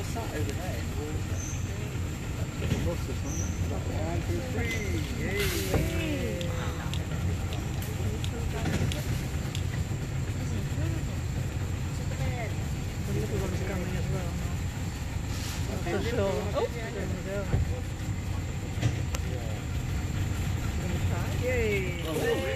What's that over there in the water? Lots of something. 1, 2, 3. Yay! The little one's coming as well. Not so sure. Oh, there we go. Yay!